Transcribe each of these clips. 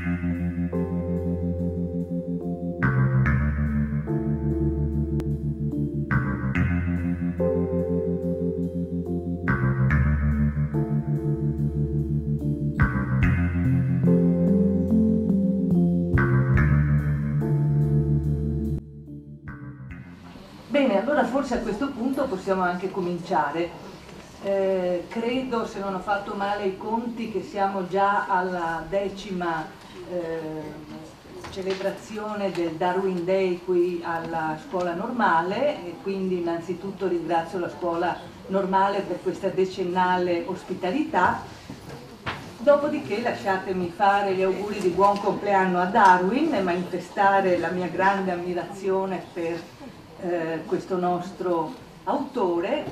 Bene, allora forse a questo punto possiamo anche cominciare. Credo, se non ho fatto male i conti, che siamo già alla 10ª celebrazione del Darwin Day qui alla scuola normale, e quindi innanzitutto ringrazio la scuola normale per questa decennale ospitalità. Dopodiché lasciatemi fare gli auguri di buon compleanno a Darwin e manifestare la mia grande ammirazione per questo nostro autore.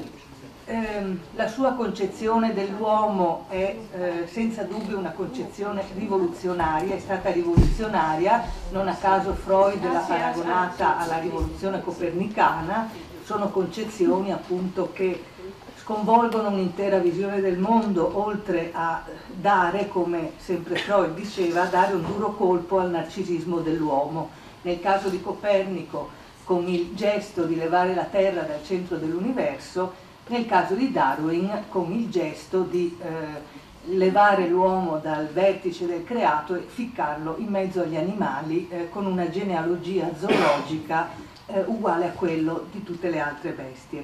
La sua concezione dell'uomo è senza dubbio una concezione rivoluzionaria, è stata rivoluzionaria, non a caso Freud l'ha paragonata alla rivoluzione copernicana. Sono concezioni appunto che sconvolgono un'intera visione del mondo, oltre a dare, come sempre Freud diceva, dare un duro colpo al narcisismo dell'uomo. Nel caso di Copernico, con il gesto di levare la Terra dal centro dell'universo, nel caso di Darwin con il gesto di levare l'uomo dal vertice del creato e ficcarlo in mezzo agli animali con una genealogia zoologica uguale a quello di tutte le altre bestie.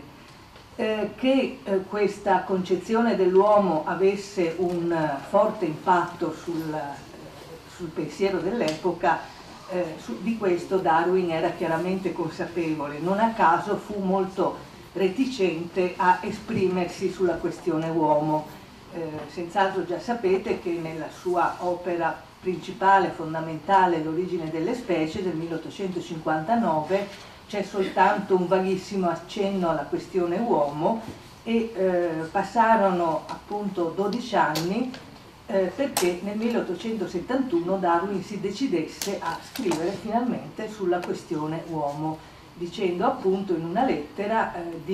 Che questa concezione dell'uomo avesse un forte impatto sul pensiero dell'epoca, di questo Darwin era chiaramente consapevole. Non a caso fu molto reticente a esprimersi sulla questione uomo. Senz'altro già sapete che nella sua opera principale, fondamentale, L'origine delle specie, del 1859, c'è soltanto un vaghissimo accenno alla questione uomo e passarono appunto 12 anni perché nel 1871 Darwin si decidesse a scrivere finalmente sulla questione uomo, dicendo appunto in una lettera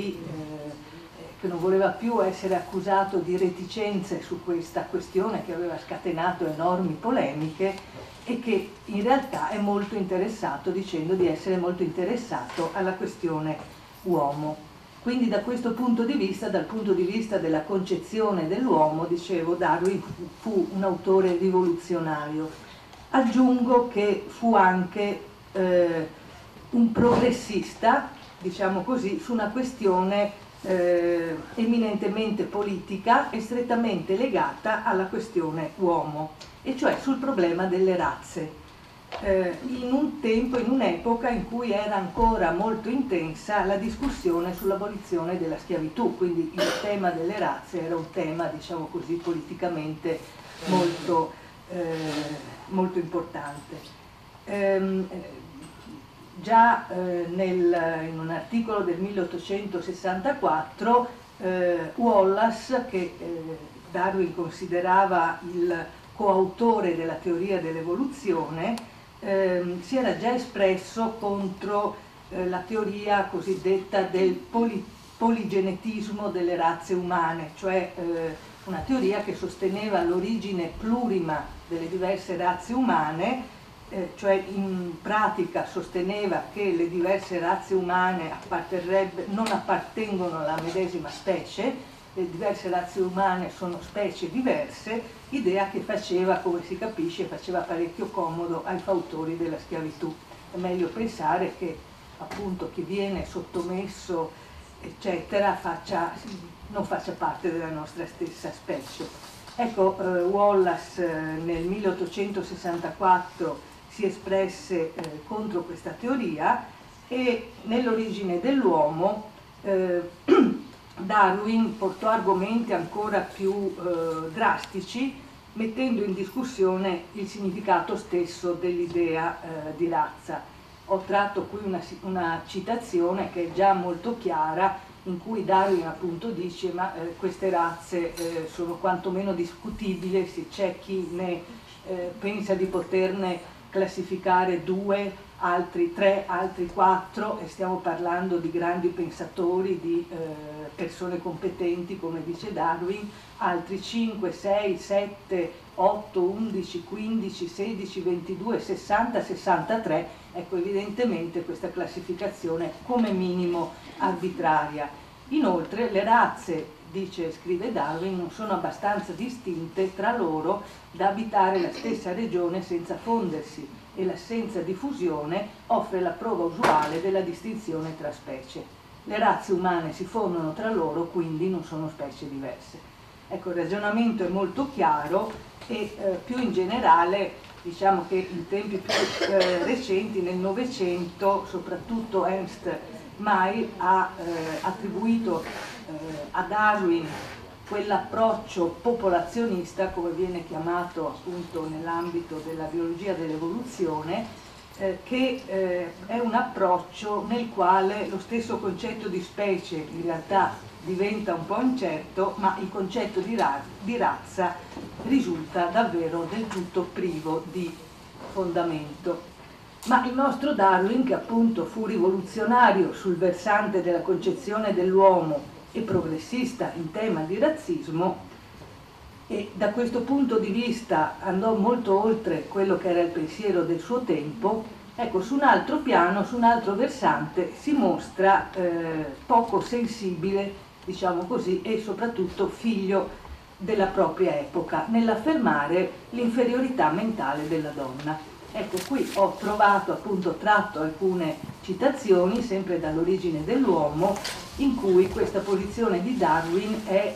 che non voleva più essere accusato di reticenze su questa questione che aveva scatenato enormi polemiche, e che in realtà è molto interessato, dicendo di essere molto interessato alla questione uomo. Quindi da questo punto di vista, dal punto di vista della concezione dell'uomo, dicevo, Darwin fu un autore rivoluzionario. Aggiungo che fu anche un progressista, diciamo così, su una questione eminentemente politica e strettamente legata alla questione uomo, e cioè sul problema delle razze. In un tempo, in un'epoca in cui era ancora molto intensa la discussione sull'abolizione della schiavitù, quindi il tema delle razze era un tema, diciamo così, politicamente molto, molto importante. Già in un articolo del 1864 Wallace, che Darwin considerava il coautore della teoria dell'evoluzione, si era già espresso contro la teoria cosiddetta del poligenetismo delle razze umane, cioè una teoria che sosteneva l'origine plurima delle diverse razze umane, cioè in pratica sosteneva che le diverse razze umane non appartengono alla medesima specie, le diverse razze umane sono specie diverse, idea che faceva, come si capisce, faceva parecchio comodo ai fautori della schiavitù. È meglio pensare che appunto chi viene sottomesso, eccetera, non faccia parte della nostra stessa specie. Ecco, Wallace nel 1864 si espresse contro questa teoria, e nell'origine dell'uomo Darwin portò argomenti ancora più drastici, mettendo in discussione il significato stesso dell'idea di razza. Ho tratto qui una citazione che è già molto chiara, in cui Darwin appunto dice ma queste razze sono quantomeno discutibili, se c'è chi ne pensa di poterne classificare 2, altri 3, altri 4, e stiamo parlando di grandi pensatori, di persone competenti, come dice Darwin, altri 5, 6, 7 8, 11, 15, 16, 22, 60, 63, ecco, evidentemente questa classificazione è come minimo arbitraria. Inoltre le razze, scrive Darwin, non sono abbastanza distinte tra loro da abitare la stessa regione senza fondersi, e l'assenza di fusione offre la prova usuale della distinzione tra specie. Le razze umane si fondono tra loro, quindi non sono specie diverse. Ecco, il ragionamento è molto chiaro e più in generale diciamo che in tempi più recenti, nel Novecento, soprattutto Ernst Mayr ha attribuito a Darwin quell'approccio popolazionista, come viene chiamato appunto nell'ambito della biologia dell'evoluzione, che è un approccio nel quale lo stesso concetto di specie in realtà diventa un po' incerto, ma il concetto di razza risulta davvero del tutto privo di fondamento. Ma il nostro Darwin, che appunto fu rivoluzionario sul versante della concezione dell'uomo e progressista in tema di razzismo, e da questo punto di vista andò molto oltre quello che era il pensiero del suo tempo, ecco, su un altro piano, su un altro versante, si mostra poco sensibile, diciamo così, e soprattutto figlio della propria epoca, nell'affermare l'inferiorità mentale della donna. Ecco, qui ho trovato, appunto, tratto alcune citazioni, sempre dall'Origine dell'uomo, in cui questa posizione di Darwin è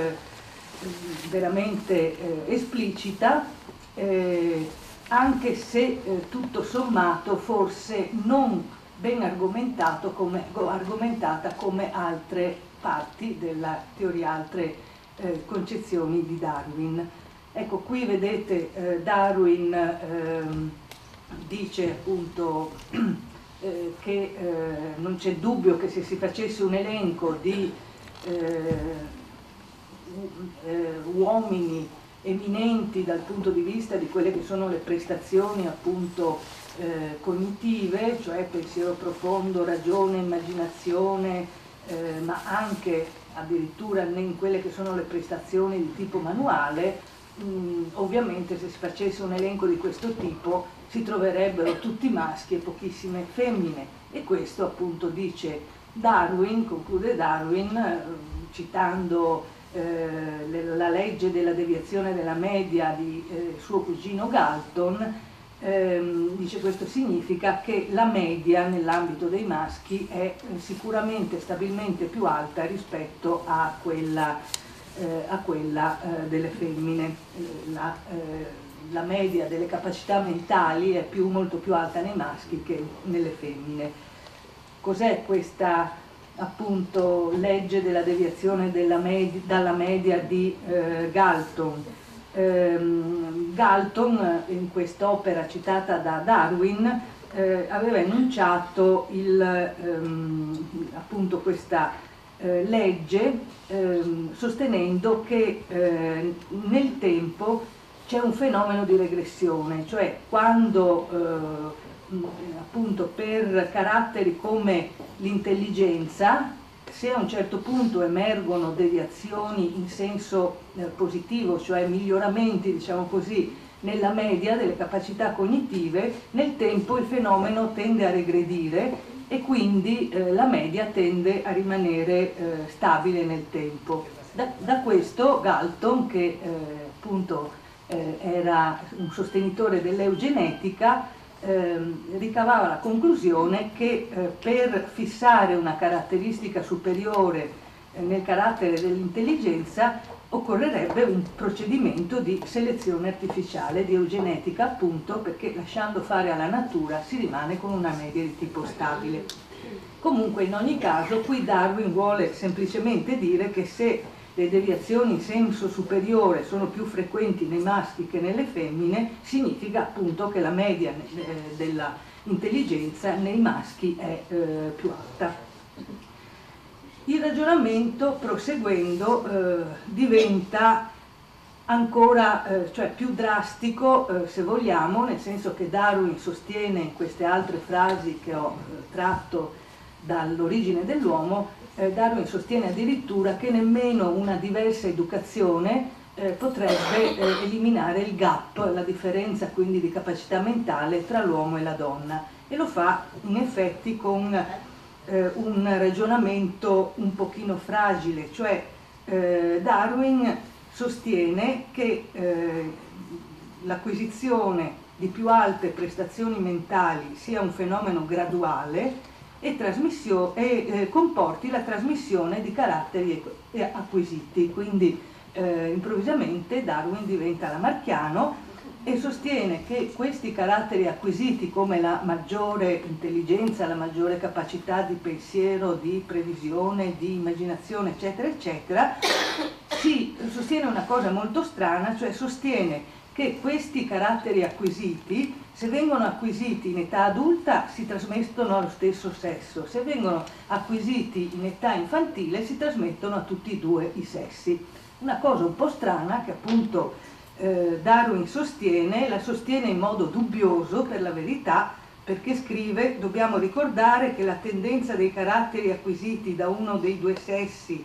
veramente esplicita, anche se tutto sommato forse non ben argomentata come altre parti della teoria, altre concezioni di Darwin. Ecco, qui vedete Darwin dice appunto che non c'è dubbio che se si facesse un elenco di uomini eminenti dal punto di vista di quelle che sono le prestazioni appunto cognitive, cioè pensiero profondo, ragione, immaginazione, ma anche addirittura in quelle che sono le prestazioni di tipo manuale, ovviamente se si facesse un elenco di questo tipo si troverebbero tutti maschi e pochissime femmine, e questo appunto dice Darwin, conclude Darwin citando la legge della deviazione della media di suo cugino Galton. Dice questo significa che la media nell'ambito dei maschi è sicuramente stabilmente più alta rispetto a quella delle femmine. La media delle capacità mentali è molto più alta nei maschi che nelle femmine. Cos'è questa appunto legge della deviazione dalla media di Galton? Galton, in quest'opera citata da Darwin, aveva enunciato appunto questa legge, sostenendo che nel tempo c'è un fenomeno di regressione, cioè quando appunto per caratteri come l'intelligenza, se a un certo punto emergono deviazioni in senso positivo, cioè miglioramenti, diciamo così, nella media delle capacità cognitive, nel tempo il fenomeno tende a regredire e quindi la media tende a rimanere stabile nel tempo. Da questo Galton, che appunto era un sostenitore dell'eugenetica, ricavava la conclusione che per fissare una caratteristica superiore nel carattere dell'intelligenza occorrerebbe un procedimento di selezione artificiale, di eugenetica, appunto perché lasciando fare alla natura si rimane con una media di tipo stabile. Comunque, in ogni caso, qui Darwin vuole semplicemente dire che se le deviazioni in senso superiore sono più frequenti nei maschi che nelle femmine, significa appunto che la media dell'intelligenza nei maschi è più alta. Il ragionamento, proseguendo, diventa ancora cioè più drastico, se vogliamo, nel senso che Darwin sostiene in queste altre frasi che ho tratto dall'Origine dell'uomo, Darwin sostiene addirittura che nemmeno una diversa educazione potrebbe eliminare il gap, la differenza quindi di capacità mentale tra l'uomo e la donna, e lo fa in effetti con un ragionamento un pochino fragile, cioè Darwin sostiene che l'acquisizione di più alte prestazioni mentali sia un fenomeno graduale e comporti la trasmissione di caratteri acquisiti. Quindi improvvisamente Darwin diventa lamarckiano e sostiene che questi caratteri acquisiti, come la maggiore intelligenza, la maggiore capacità di pensiero, di previsione, di immaginazione, eccetera, eccetera, sostiene una cosa molto strana, cioè sostiene che questi caratteri acquisiti, se vengono acquisiti in età adulta, si trasmettono allo stesso sesso, se vengono acquisiti in età infantile, si trasmettono a tutti e due i sessi. Una cosa un po' strana che appunto Darwin la sostiene in modo dubbioso per la verità, perché scrive: dobbiamo ricordare che la tendenza dei caratteri acquisiti da uno dei due sessi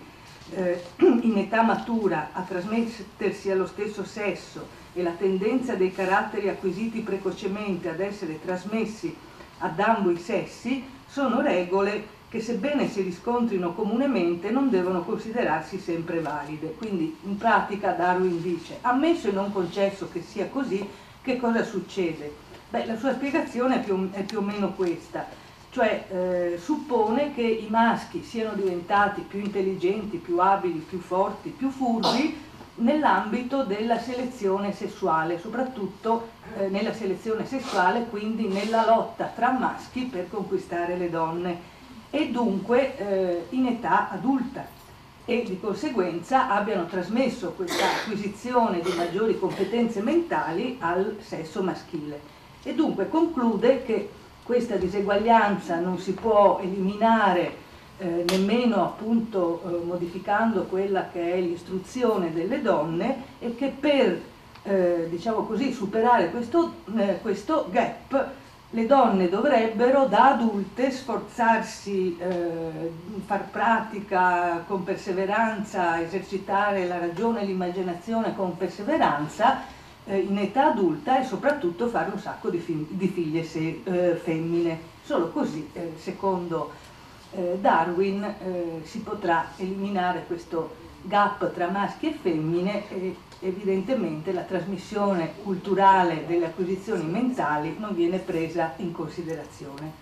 in età matura a trasmettersi allo stesso sesso e la tendenza dei caratteri acquisiti precocemente ad essere trasmessi ad ambo i sessi sono regole che, sebbene si riscontrino comunemente, non devono considerarsi sempre valide. Quindi in pratica Darwin dice: ammesso e non concesso che sia così, che cosa succede? Beh, la sua spiegazione è più o meno questa, cioè suppone che i maschi siano diventati più intelligenti, più abili, più forti, più furbi nell'ambito della selezione sessuale, soprattutto nella selezione sessuale, quindi nella lotta tra maschi per conquistare le donne, e dunque in età adulta, e di conseguenza abbiano trasmesso questa acquisizione di maggiori competenze mentali al sesso maschile. E dunque conclude che questa diseguaglianza non si può eliminare nemmeno appunto modificando quella che è l'istruzione delle donne, e che per diciamo così superare questo gap le donne dovrebbero da adulte sforzarsi, far pratica con perseveranza, esercitare la ragione e l'immaginazione con perseveranza in età adulta, e soprattutto fare un sacco di figlie femmine. Solo così, secondo Darwin, si potrà eliminare questo gap tra maschi e femmine, e evidentemente la trasmissione culturale delle acquisizioni mentali non viene presa in considerazione.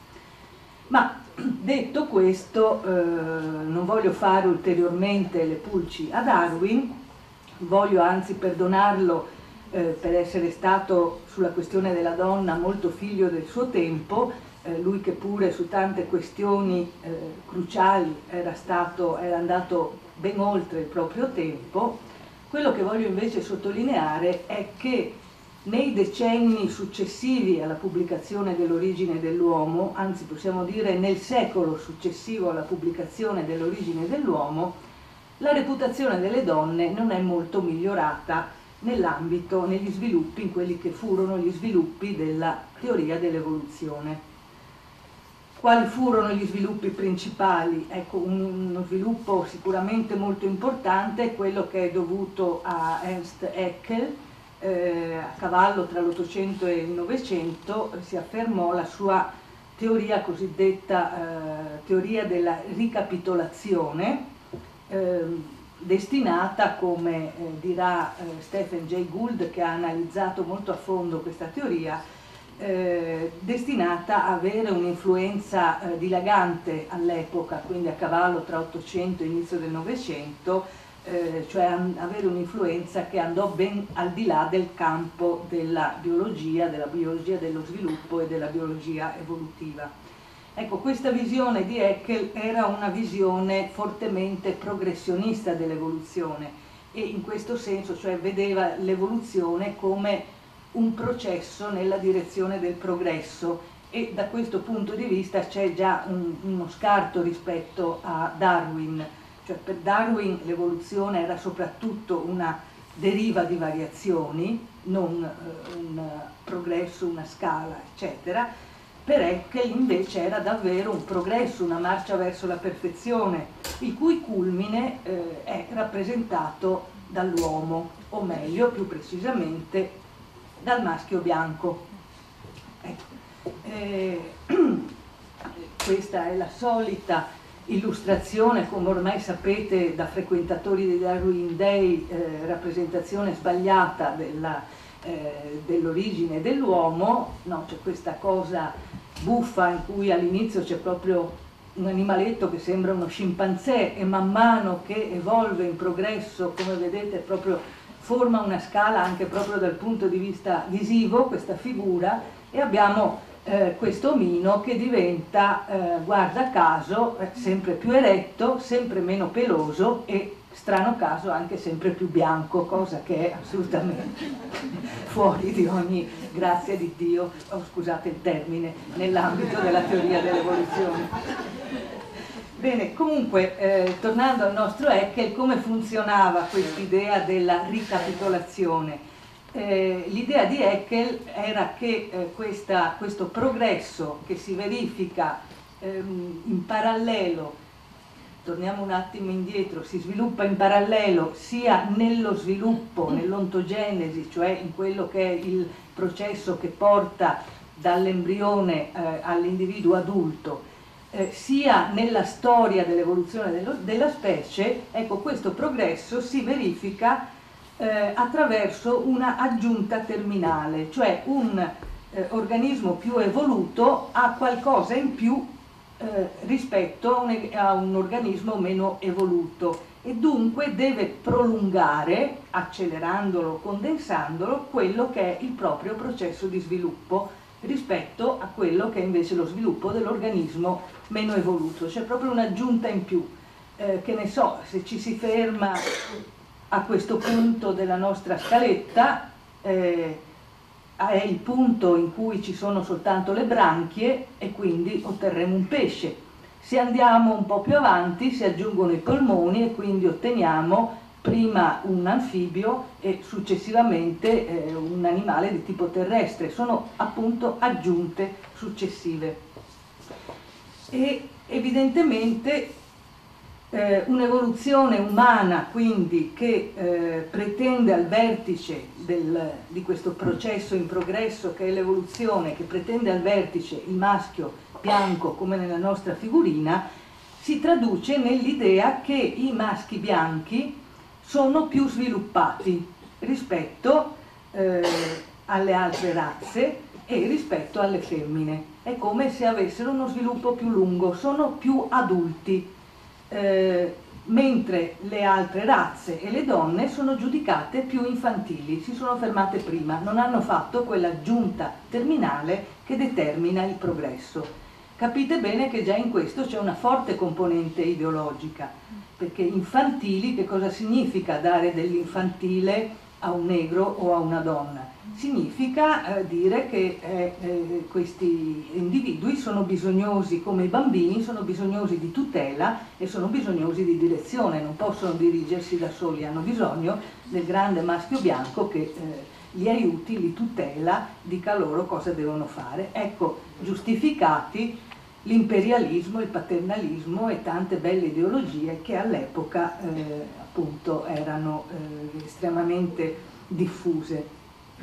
Ma detto questo, non voglio fare ulteriormente le pulci a Darwin, voglio anzi perdonarlo per essere stato sulla questione della donna molto figlio del suo tempo, lui che pure su tante questioni cruciali era andato ben oltre il proprio tempo. Quello che voglio invece sottolineare è che nei decenni successivi alla pubblicazione dell'Origine dell'uomo, anzi possiamo dire nel secolo successivo alla pubblicazione dell'Origine dell'uomo, la reputazione delle donne non è molto migliorata negli sviluppi, in quelli che furono gli sviluppi della teoria dell'evoluzione. Quali furono gli sviluppi principali? Ecco, uno sviluppo sicuramente molto importante è quello che è dovuto a Ernst Haeckel. A cavallo tra l'Ottocento e il Novecento si affermò la sua teoria cosiddetta teoria della ricapitolazione, destinata, come dirà Stephen Jay Gould, che ha analizzato molto a fondo questa teoria, destinata a avere un'influenza dilagante all'epoca, quindi a cavallo tra Ottocento e inizio del Novecento, cioè avere un'influenza che andò ben al di là del campo della biologia dello sviluppo e della biologia evolutiva. Ecco, questa visione di Haeckel era una visione fortemente progressionista dell'evoluzione, e in questo senso, cioè, vedeva l'evoluzione come un processo nella direzione del progresso, e da questo punto di vista c'è già uno scarto rispetto a Darwin. Cioè, per Darwin l'evoluzione era soprattutto una deriva di variazioni, non un progresso, una scala, eccetera. Per Haeckel invece era davvero un progresso, una marcia verso la perfezione, il cui culmine è rappresentato dall'uomo, o meglio, più precisamente, dal maschio bianco. Questa è la solita illustrazione, come ormai sapete da frequentatori di Darwin Day, rappresentazione sbagliata dell'origine dell'uomo. No, c'è questa cosa buffa in cui all'inizio c'è proprio un animaletto che sembra uno scimpanzé e man mano che evolve in progresso, come vedete, proprio forma una scala anche proprio dal punto di vista visivo, questa figura, e abbiamo questo omino che diventa, guarda caso, sempre più eretto, sempre meno peloso e, strano caso, anche sempre più bianco, cosa che è assolutamente fuori di ogni grazia di Dio, scusate il termine, nell'ambito della teoria dell'evoluzione. Bene, comunque, tornando al nostro Haeckel, come funzionava quest'idea della ricapitolazione? L'idea di Haeckel era che questo progresso che si verifica in parallelo, torniamo un attimo indietro, si sviluppa in parallelo sia nello sviluppo, nell'ontogenesi, cioè in quello che è il processo che porta dall'embrione all'individuo adulto, sia nella storia dell'evoluzione della specie. Ecco, questo progresso si verifica attraverso una aggiunta terminale, cioè un organismo più evoluto ha qualcosa in più rispetto a un organismo meno evoluto e dunque deve prolungare, accelerandolo, condensandolo, quello che è il proprio processo di sviluppo rispetto a quello che è invece lo sviluppo dell'organismo meno evoluto. C'è proprio un'aggiunta in più, che ne so, se ci si ferma a questo punto della nostra scaletta, è il punto in cui ci sono soltanto le branchie e quindi otterremo un pesce. Se andiamo un po' più avanti si aggiungono i polmoni e quindi otteniamo prima un anfibio e successivamente un animale di tipo terrestre. Sono appunto aggiunte successive. E evidentemente un'evoluzione umana quindi che pretende al vertice di questo processo in progresso che è l'evoluzione, che pretende al vertice il maschio bianco come nella nostra figurina, si traduce nell'idea che i maschi bianchi sono più sviluppati rispetto alle altre razze e rispetto alle femmine. È come se avessero uno sviluppo più lungo, sono più adulti. Mentre le altre razze e le donne sono giudicate più infantili, si sono fermate prima, non hanno fatto quell'aggiunta terminale che determina il progresso. Capite bene che già in questo c'è una forte componente ideologica, perché infantili, che cosa significa dare dell'infantile a un negro o a una donna? Significa dire che questi individui sono bisognosi, come i bambini, sono bisognosi di tutela e sono bisognosi di direzione, non possono dirigersi da soli, hanno bisogno del grande maschio bianco che li aiuti, li tutela, dica loro cosa devono fare. Ecco, giustificati l'imperialismo, il paternalismo e tante belle ideologie che all'epoca appunto erano estremamente diffuse.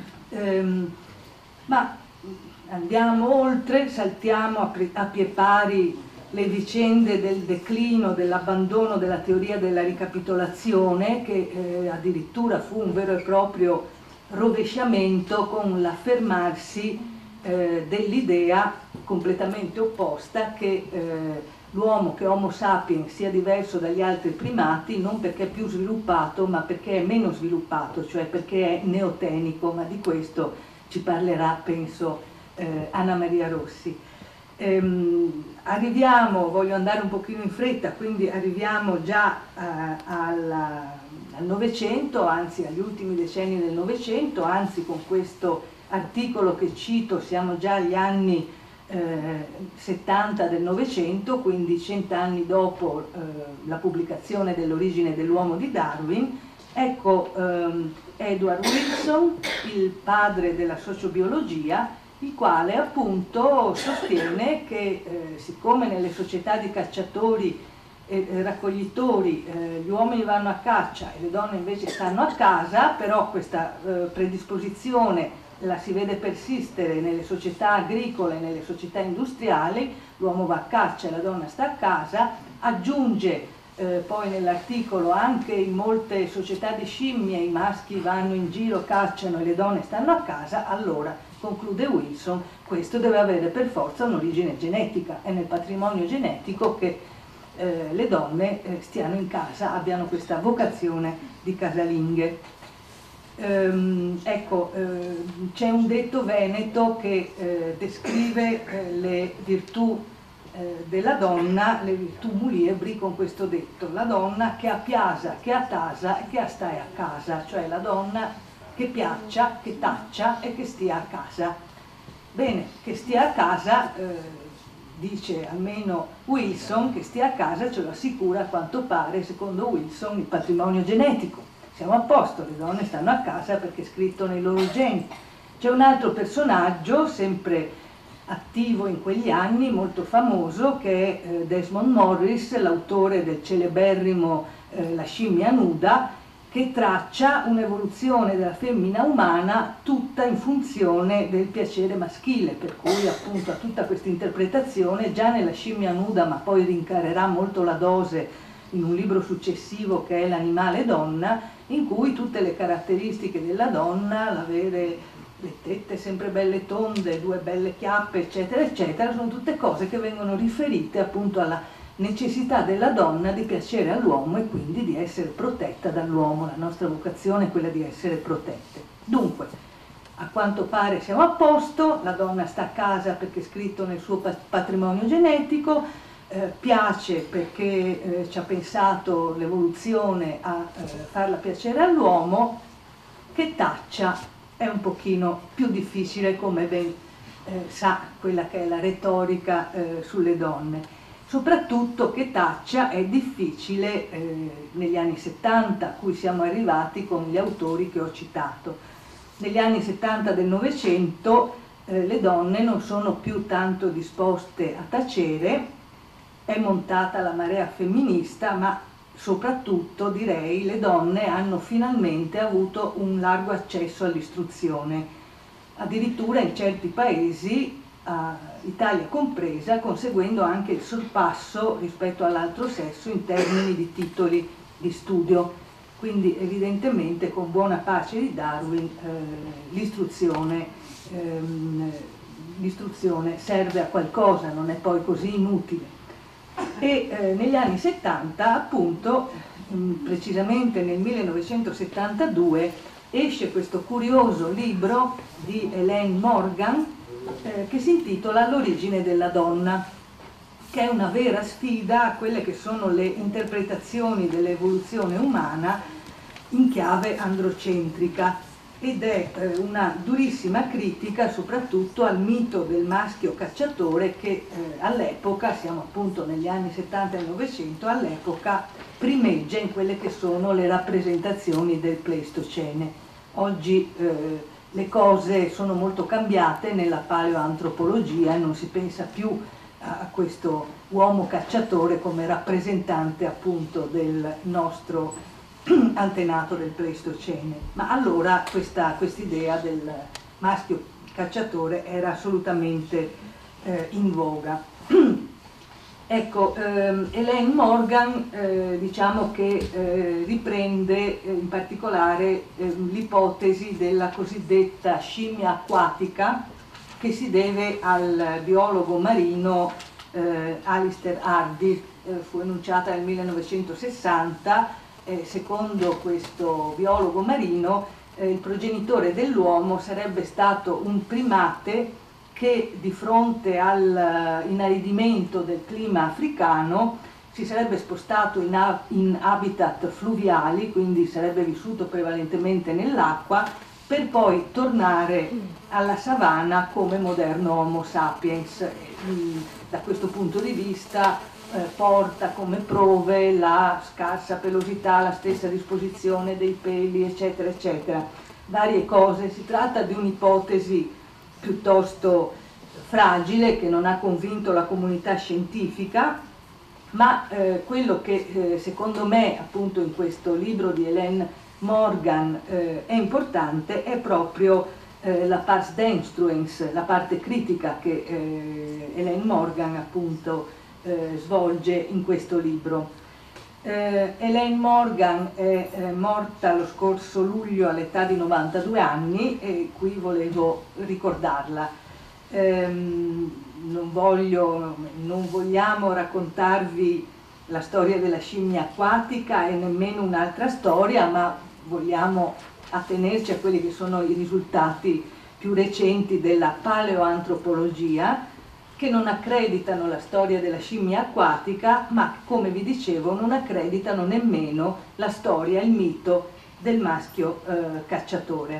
Ma andiamo oltre, saltiamo a pie pari le vicende del declino, dell'abbandono della teoria della ricapitolazione, che addirittura fu un vero e proprio rovesciamento con l'affermarsi dell'idea completamente opposta che l'uomo, che Homo sapiens, sia diverso dagli altri primati non perché è più sviluppato ma perché è meno sviluppato, cioè perché è neotenico, ma di questo ci parlerà, penso, Anna Maria Rossi. Arriviamo, voglio andare un pochino in fretta, quindi arriviamo già al Novecento, anzi agli ultimi decenni del Novecento, anzi con questo articolo che cito siamo già agli anni 70 del Novecento, quindi 100 anni dopo la pubblicazione dell'Origine dell'uomo di Darwin. Ecco Edward Wilson, il padre della sociobiologia, il quale appunto sostiene che siccome nelle società di cacciatori raccoglitori, gli uomini vanno a caccia e le donne invece stanno a casa, però questa predisposizione la si vede persistere nelle società agricole, nelle società industriali, l'uomo va a caccia e la donna sta a casa, aggiunge poi nell'articolo anche in molte società di scimmie i maschi vanno in giro, cacciano e le donne stanno a casa, allora, conclude Wilson, questo deve avere per forza un'origine genetica, è nel patrimonio genetico che le donne stiano in casa, abbiano questa vocazione di casalinghe. Ecco, c'è un detto veneto che descrive le virtù della donna, le virtù muliebri, con questo detto: la donna che a piasa, che a tasa e che a stai a casa, cioè la donna che piaccia, che taccia e che stia a casa. Bene, che stia a casa, dice almeno Wilson, che stia a casa ce lo assicura a quanto pare, secondo Wilson, il patrimonio genetico. Siamo a posto, le donne stanno a casa perché è scritto nei loro geni. C'è un altro personaggio, sempre attivo in quegli anni, molto famoso, che è Desmond Morris, l'autore del celeberrimo La scimmia nuda, che traccia un'evoluzione della femmina umana tutta in funzione del piacere maschile, per cui appunto ha tutta questa interpretazione già nella scimmia nuda, ma poi rincarerà molto la dose in un libro successivo che è L'animale donna, in cui tutte le caratteristiche della donna, l'avere le tette sempre belle tonde, due belle chiappe, eccetera, eccetera, sono tutte cose che vengono riferite appunto alla necessità della donna di piacere all'uomo e quindi di essere protetta dall'uomo. La nostra vocazione è quella di essere protette. Dunque, a quanto pare siamo a posto, la donna sta a casa perché è scritto nel suo patrimonio genetico, piace perché ci ha pensato l'evoluzione a farla piacere all'uomo, che taccia è un pochino più difficile, come ben sa quella che è la retorica sulle donne. Soprattutto che taccia è difficile negli anni 70, a cui siamo arrivati con gli autori che ho citato. Negli anni 70 del Novecento le donne non sono più tanto disposte a tacere, è montata la marea femminista, ma soprattutto direi le donne hanno finalmente avuto un largo accesso all'istruzione, addirittura in certi paesi, Italia compresa, conseguendo anche il sorpasso rispetto all'altro sesso in termini di titoli di studio. Quindi evidentemente con buona pace di Darwin l'istruzione serve a qualcosa, non è poi così inutile. E negli anni 70, appunto, precisamente nel 1972, esce questo curioso libro di Elaine Morgan che si intitola L'origine della donna, che è una vera sfida a quelle che sono le interpretazioni dell'evoluzione umana in chiave androcentrica, ed è una durissima critica soprattutto al mito del maschio cacciatore che all'epoca, siamo appunto negli anni 70 e 900, all'epoca primeggia in quelle che sono le rappresentazioni del Pleistocene. Oggi le cose sono molto cambiate nella paleoantropologia e non si pensa più a questo uomo cacciatore come rappresentante appunto del nostro antenato del Pleistocene, ma allora questa idea del maschio cacciatore era assolutamente in voga. Ecco, Elaine Morgan diciamo che riprende in particolare l'ipotesi della cosiddetta scimmia acquatica, che si deve al biologo marino Alistair Hardy, fu enunciata nel 1960. Secondo questo biologo marino, il progenitore dell'uomo sarebbe stato un primate che di fronte all'inaridimento del clima africano si sarebbe spostato in habitat fluviali, quindi sarebbe vissuto prevalentemente nell'acqua, per poi tornare alla savana come moderno Homo sapiens. Da questo punto di vista porta come prove la scarsa pelosità, la stessa disposizione dei peli, eccetera, eccetera, varie cose. Si tratta di un'ipotesi piuttosto fragile che non ha convinto la comunità scientifica, ma quello che secondo me appunto in questo libro di Hélène Morgan è importante è proprio la pars demonstrans, la parte critica che Hélène Morgan appunto svolge in questo libro. Hélène Morgan è morta lo scorso luglio all'età di 92 anni e qui volevo ricordarla. Non vogliamo raccontarvi la storia della scimmia acquatica e nemmeno un'altra storia, ma vogliamo attenerci a quelli che sono i risultati più recenti della paleoantropologia, che non accreditano la storia della scimmia acquatica, ma come vi dicevo non accreditano nemmeno la storia, il mito del maschio cacciatore.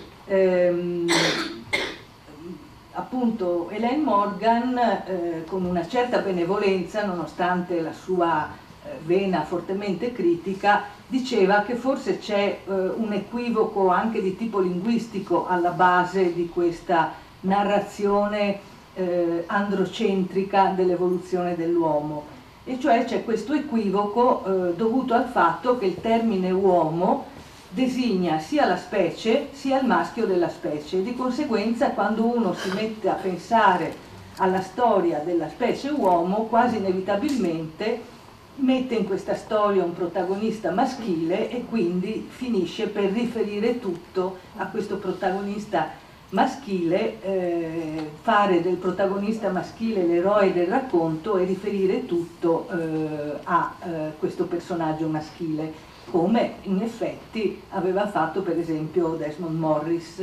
Appunto Hélène Morgan con una certa benevolenza, nonostante la sua vena fortemente critica, diceva che forse c'è un equivoco anche di tipo linguistico alla base di questa narrazione androcentrica dell'evoluzione dell'uomo, e cioè c'è questo equivoco dovuto al fatto che il termine uomo designa sia la specie sia il maschio della specie. Di conseguenza, quando uno si mette a pensare alla storia della specie uomo, quasi inevitabilmente mette in questa storia un protagonista maschile e quindi finisce per riferire tutto a questo protagonista maschile, fare del protagonista maschile l'eroe del racconto e riferire tutto a questo personaggio maschile, come in effetti aveva fatto per esempio Desmond Morris.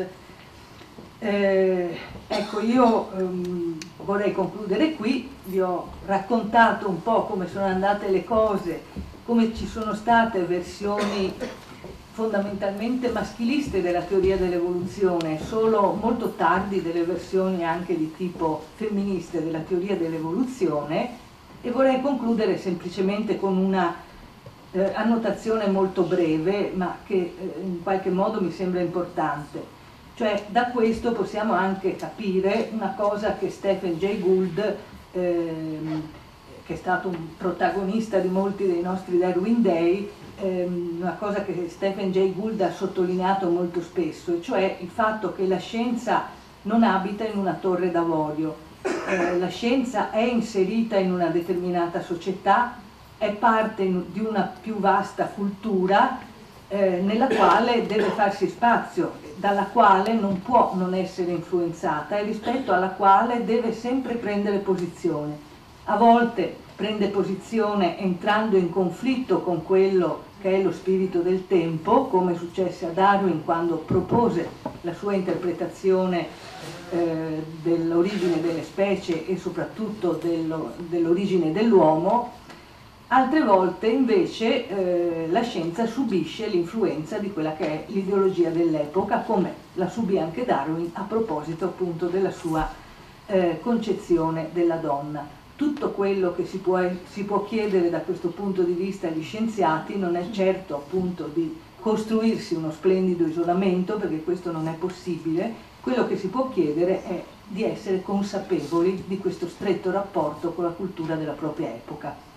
Ecco, io vorrei concludere qui. Vi ho raccontato un po' come sono andate le cose, come ci sono state versioni fondamentalmente maschiliste della teoria dell'evoluzione, solo molto tardi delle versioni anche di tipo femministe della teoria dell'evoluzione, e vorrei concludere semplicemente con una annotazione molto breve, ma che in qualche modo mi sembra importante. Cioè, da questo possiamo anche capire una cosa che Stephen Jay Gould, che è stato un protagonista di molti dei nostri Darwin Day, una cosa che Stephen Jay Gould ha sottolineato molto spesso, e cioè il fatto che la scienza non abita in una torre d'avorio. La scienza è inserita in una determinata società, è parte di una più vasta cultura nella quale deve farsi spazio, dalla quale non può non essere influenzata e rispetto alla quale deve sempre prendere posizione. A volte prende posizione entrando in conflitto con quello che è lo spirito del tempo, come successe a Darwin quando propose la sua interpretazione dell'origine delle specie e soprattutto dell'origine dell'uomo. Altre volte invece la scienza subisce l'influenza di quella che è l'ideologia dell'epoca, come la subì anche Darwin a proposito appunto della sua concezione della donna. Tutto quello che si può chiedere da questo punto di vista agli scienziati non è certo appunto di costruirsi uno splendido isolamento, perché questo non è possibile. Quello che si può chiedere è di essere consapevoli di questo stretto rapporto con la cultura della propria epoca.